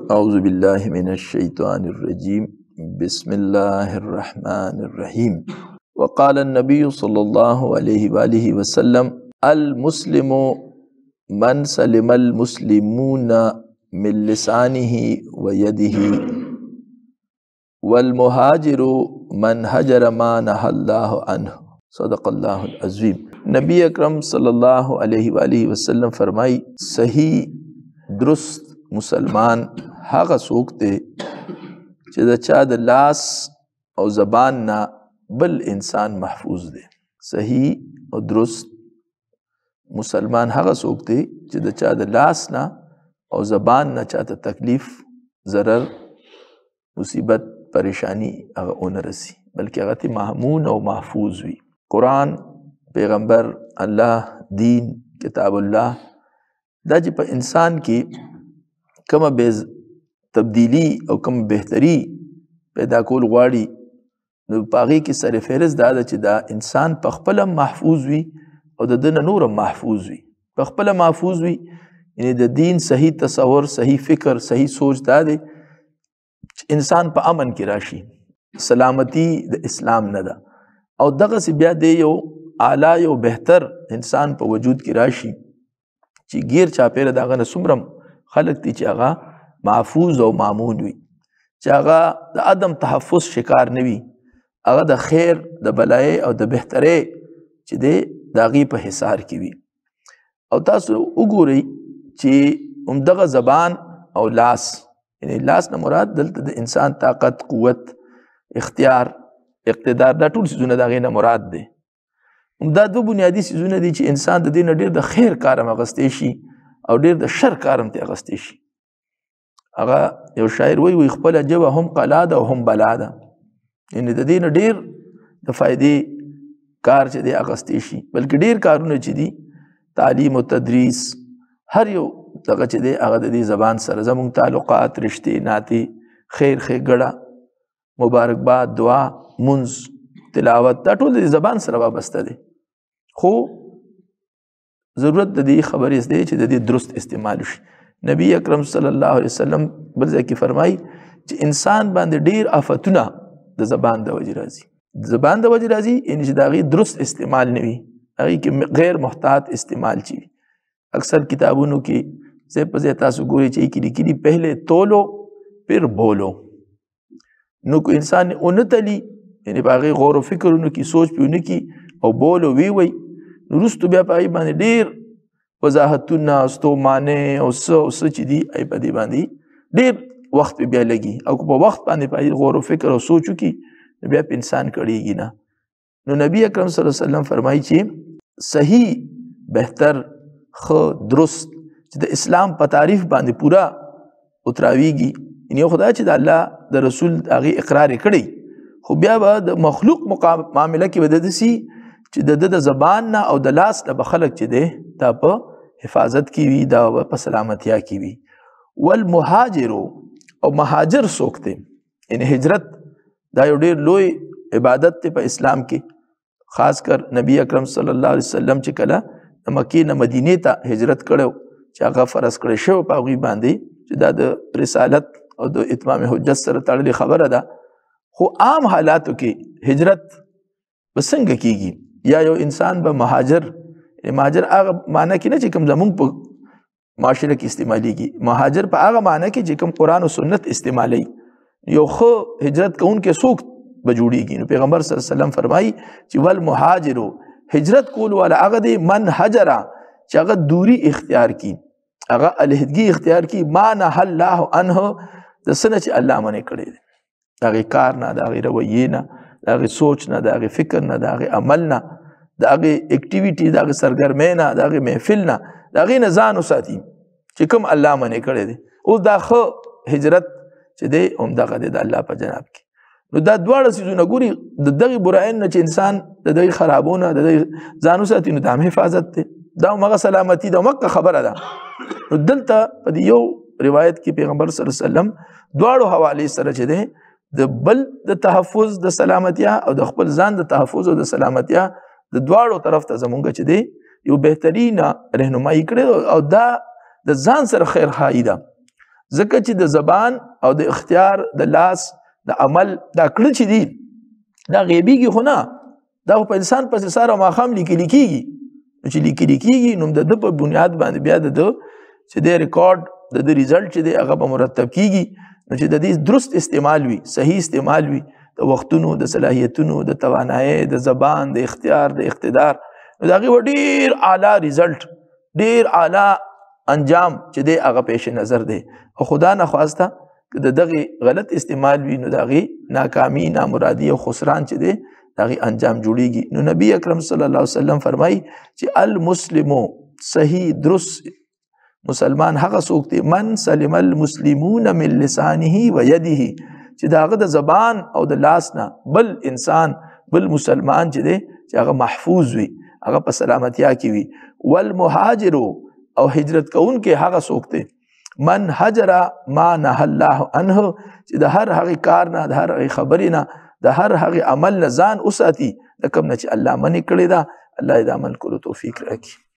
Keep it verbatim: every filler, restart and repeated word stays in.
اعوذ باللہ من الشیطان الرجیم بسم اللہ الرحمن الرحیم وقال النبی صلی اللہ علیہ وآلہ وسلم المسلم من سلم المسلمون من لسانه ویده والمہاجر من حجر ما نہى اللہ عنہ صدق اللہ العظیم۔ نبی اکرم صلی اللہ علیہ وآلہ وسلم فرمائی صحیح درست مسلمان هغه څوک دی چې د چا د لاس او زبان نه بل انسان محفوظ دی۔ صحیح او درست مسلمان هغه څوک دی چې د چا د لاس نه او زبان نه چاته تکلیف ضرر مصیبت پریشانی هغه ونه رسی بلکې هغه ته محمون او محفوظ وي۔ قرآن، پیغمبر، الله، دین، کتاب الله دا چې په انسان کې کومه بے تبدیلی او کوم بهتری پیدا کول غواړي نو په هغې کې سر فهرست دا ده چې دا انسان په خپله محفوظ وي او د ده نه نور محفوظ وي، په خپله محفوظ وي، یعنی د دین صحیح تصور، صحیح فکر، صحیح سوچ دا دی چې انسان په امن کې راشي، سلامتی د اسلام نه ده او دغسې بیا دی یو اعلی یو بهتر انسان په وجود کې راشي چې غیر چاپیره د هغه نه څومره خلق دی چې هغه محفوظ او مامون وي، چې هغه د عدم تحفظ شکار نه وي، هغه د خیر، د بلای او د بهترۍ چې دی د هغې په حصار کې وي۔ او تاسو وګورئ چې همدغه زبان او لاس، یعنی لاس نه مراد دلته د انسان طاقت، قوت، اختیار، اقتدار، دا ټول څیزونه د هغې نه مراد دی۔ همدا دوه بنیادي څیزونه دي چې انسان د دې نه ډېر د خیر کار هم اخیستی شي او ډېر د شر کار هم ترې اخیستی شي۔ هغه یو شاعر وایي وایي خپله ژبه هم قلا ده او هم بلا ده، یعنې د دې نه ډېر د فایدې کار چې دی اخیستی شي، بلکې ډېر کارونه چې دي تعلیم او تدریس هر یو دغه چې دی هغه د دې زبان سره زموږ تعلقات، رشتې، ناتې، خیر ښېګړه، مبارکباد، دعا، منځ، تلاوت دا ټول د دې زبان سره وابسته دی، خو ضرورت د دې خبرې دی چې د دې درست استعمال وشي۔ نبی اکرم صلی الله علیه وسلم بل ځای کې فرمایي چې انسان باندې ډېر آفتونه د زبان د وجې راځي، د زبان د وجې راځي یعنې چې د هغې درست استعمال نه وي، هغې کې غیر محتاط استعمال چې وي۔ اکثر کتابونو کې ځای په ځای تاسو ګورئ چې یې کې لیکلي پہلے تولو پھر بولو، نو که انسان ونه تلي یعنې په هغې غور و فکرونو کې سوچ پې ونه کړي او بولو وی وی نو وروستو بیا په هغې باندې ډېر وضاحتونه، ستومانې او څه او څه چې دي هغې په دې باندې ډېر وخت پې بیا لګي او که په وخت باندې په هغې غور و فکر او سوچ وکړي نو بیا په انسان کړېږي نه۔ نو نبی اکرم صلی الله علیه وسلم فرمایي چې صحیح، بهتر، ښه، درست چې د اسلام په تعریف باندې پوره اتراویږي، یعنې یو خدای چې د الله د رسول هغې اقرار یې کړی، خو بیا به د مخلوق معامله کې به داسې سي چې د ده د زبان نه او د لاس نه به خلک چې دی دا په حفاظت کې وي، دا په سلامتیا کې وي۔ والمهاجر او مهاجر څوک دی، یعنې هجرت دا یو ډېر لوی عبادت دی په اسلام کې، خاص کر نبی اکرم صلی الله علیه وسلم چې کله د مکې نه مدینې ته هجرت کړی چې هغه فرض کړی شوی په هغوی باندې چې دا د رسالت او د اتمام حجت سره تړلې خبره ده، خو عام حالاتو کې هجرت به څنګه کېږي؟ یا یو انسان به مهاجر، مهاجر هغه معنی کې نه چې کوم زمونږ په معاشره کې استعمالیږي، مهاجر په هغه معنی کې چې کوم قرآن او سنت استعمالی، یو ښه هجرت کوونکی څوک به جوړېږي؟ نو پیغمبر صلی الله علیه وسلم فرمایي چې والمهاجر، هجرت کول والا هغه دی من حجره چې هغه دوری اختیار کړي، هغه علیحدګي اختیار کړي، ما نهى الله عنه، د څه نه چې الله منع کړی دی، د هغې کار نه، د هغې رویې نه، د هغې سوچ نه، د هغې فکر نه، د هغې عمل نه، د هغې اکټیویټي، د هغې سرګرمۍ نه، د هغې محفل نه، د هغې نه ځان وساتي چې کوم الله منع کړی دی۔ اوس دا ښه هجرت چې دی همدغه دی د الله په جناب کې۔ نو دا دواړه څیزونه ګوري د دغې برایانو نه چې انسان د دغې خرابونه د دغې ځان وساتي نو دا هم حفاظت دی، دا همغه سلامتي ده، همغه خبره ده۔ نو دلته په دې یو روایت کې پیغمبر صلی الله علیه وسلم دواړو حوالې سره چې دی د بل د تحفظ د سلامتیا او د خپل ځان د تحفظ او د سلامتیا د دواړو طرف ته زمونږ چې دی یو بهترینه رهنمایي کړې او دا د ځان سره خیر خواهي ده ځکه چې د زبان او د اختیار د لاس د عمل دا کړه چې دي دا غیبیږي خو نه، دا په انسان پسې سهار او ماښام لیکلي کېږي. نو چې لیکلي کېږي نو د ده په بنیاد باندې بیا د ده چې دی ریکارډ د ده ریزلټ چې دی هغه به مرتب کېږي. نو چې د دې درست استعمال وي، صحیح استعمال وي د وختونو، د صلاحیتونو، د توانایۍ، د زبان، د اختیار، د اقتدار، نو د هغې به ډېر اعلی ریزلټ، ډېر اعلی انجام چې دی هغه پیش نظر دی. او خدا نخواسته که د دغې غلط استعمال وي نو د هغې ناکامي، نامرادي او خسران چې دی د هغې انجام جوړېږي. نو نبی اکرم صلی الله علیه وسلم فرمایي چې المسلمو صحیح درست مسلمان هغه څوک دی من سلم المسلمون من لسانه و یده چې د هغه د زبان او د لاس نه بل انسان، بل مسلمان چې دی چې هغه محفوظ وي، هغه په سلامتیا کې وي. والمهاجر او هجرت کوونکی هغه څوک دی من هجر ما نهى الله عنه چې د هر هغې کار نه، د هر هغې خبرې نه، د هر هغې عمل نه ځان وساتي د کوم نه چې الله منې کړې ده. الله دې د عمل کولو توفیق راکړي.